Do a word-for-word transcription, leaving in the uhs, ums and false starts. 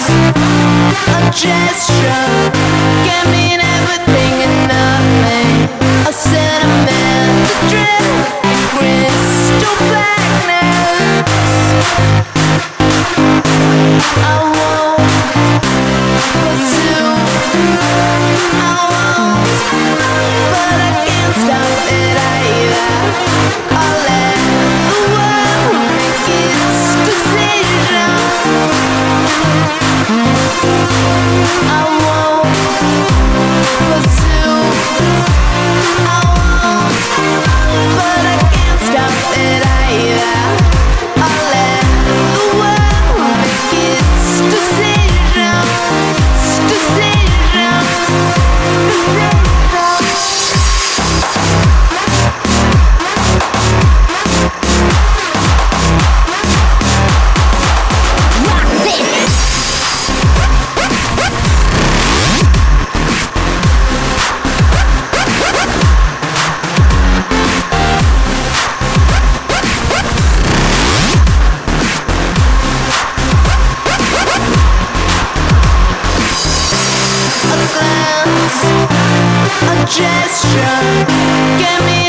A gesture can mean everything and nothing. A sentiment adrift in crystal blackness. I won't pursue, I won't, but I can't stop it either. I'll let the world make its decision. I won't pursue, I won't, but I can't stop it either. I'll let the world make its decision, decision, decision. A gesture, give me